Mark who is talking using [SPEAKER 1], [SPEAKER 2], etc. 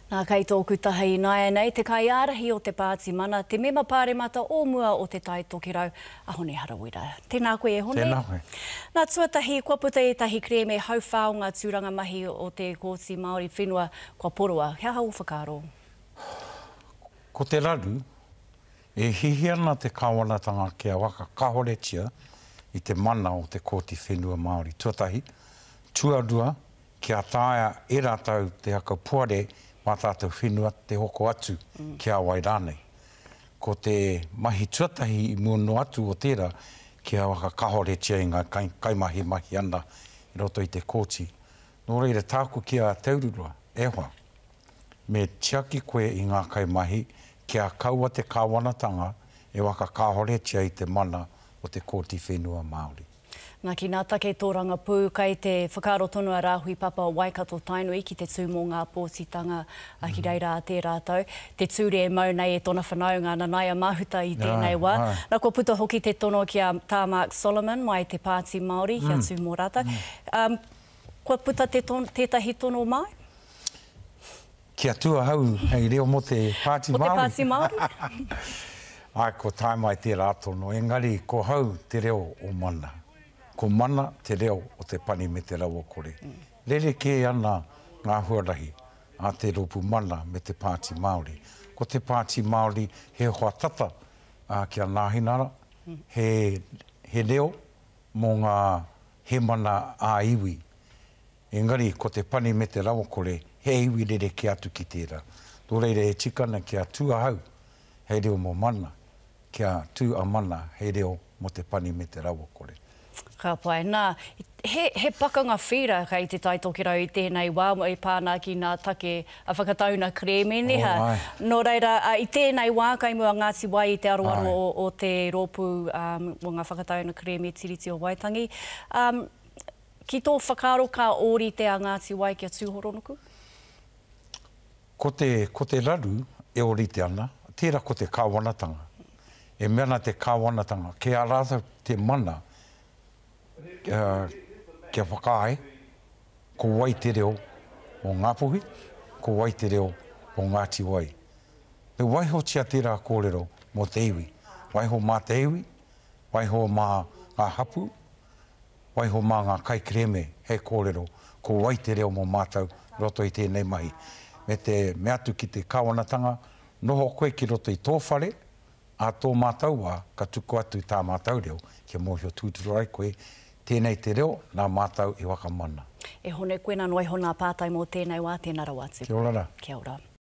[SPEAKER 1] Nā kei tōku tahi nāia nei, te kai ārahi o te pāti mana, te mema pāremata o mua o te tai tokirau a Hone Harawira. Tēnā koe e Hone.
[SPEAKER 2] Tēnā koe.
[SPEAKER 1] Nā tuatahi, kua puta e tahi kreme hau whaonga tūranga mahi o te kōti Māori whenua kua porua. Hea hau whakaro?
[SPEAKER 2] Ko te raru, e hihi ana te kāwanatanga kia waka kahoretia i te mana o te kōti whenua Māori. Tuatahi, tuarua kia tāia e rātau te haka puare mā tātou whenua te hoko atu kia wai rānei. Ko te mahi tuatahi i muno atu o tērā kia waka kahoretia i ngā kaimahi mahi ana i roto i te kōti. Nō reira tāku kia taururua, ewa, me tiaki koe i ngā kaimahi kia kaua te kāwanatanga e waka kahoretia i te mana o te kōti whenua Māori.
[SPEAKER 1] Nā ki nā take Tōrangapū, kai te whakaro tonu a rāhui papa Waikato Tainui ki te tū mō ngā pōtitanga a ki reira a tē rātou. Te tūre e mau nei e tōna whanau ngā nanaia mahuta i tēnei wā. Nā kua puta hoki te tono ki a tā Mark Solomon mai te Pāti Māori, kia tū mō rātou. Kua puta tētahi tono mai?
[SPEAKER 2] Kia tua hau, hei reo mo te Pāti Māori.
[SPEAKER 1] Mo te Pāti Māori?
[SPEAKER 2] Ai, ko tai mai te rātono, engari ko hau te reo o mana. Ko mana te reo o te pani me te rawa kore. Rere ke ana ngā huarahi a te ropu mana me te Pāti Māori. Ko te Pāti Māori he hoa tata kia nāhinara, he reo mō ngā he mana a iwi. Engari, ko te pani me te rawa kore, he iwi rere ke atu ki tērā. Tō reire e tikana kia tua hau, he reo mō mana, kia tū a mana, he reo mo te pani me te rawa kore.
[SPEAKER 1] Ka pai, nā, he pakanga whira kei te tai tokirau i tēnei wā, i pāna ki nā take a whakatauna kreme neha. Nō reira, i tēnei wā, kai mua Ngātiwai i te aroaro o te rōpū o ngā whakatauna kreme tiriti o Waitangi. Ki tō whakaro ka ori te a Ngātiwai kia tūhoronuku?
[SPEAKER 2] Ko te raru e orite ana, tērā ko te kāwanatanga. E meana te kāwanatanga, ke a rātau te mana, kia whakae, ko wai te reo o Ngāpuhi, ko wai te reo o Ngātiwai. Te waiho tia tērā kōrero mō te iwi. Waiho mā te iwi, waiho mā ngā hapu, waiho mā ngā kai kreme he kōrero, ko wai te reo mō mātau roto i tēnei mahi. Me te me atu ki te kāwanatanga, noho koe ki roto i tō whare, a tō mātau wā, ka tuku atu tā mātau reo, kia mōhio tūturu ai koe, tēnei te reo, nā mātau i waka mana.
[SPEAKER 1] E hone koe nā noi hona pātai mō tēnei wā, tēnā rawatu.
[SPEAKER 2] Kia ora.
[SPEAKER 1] Kia ora.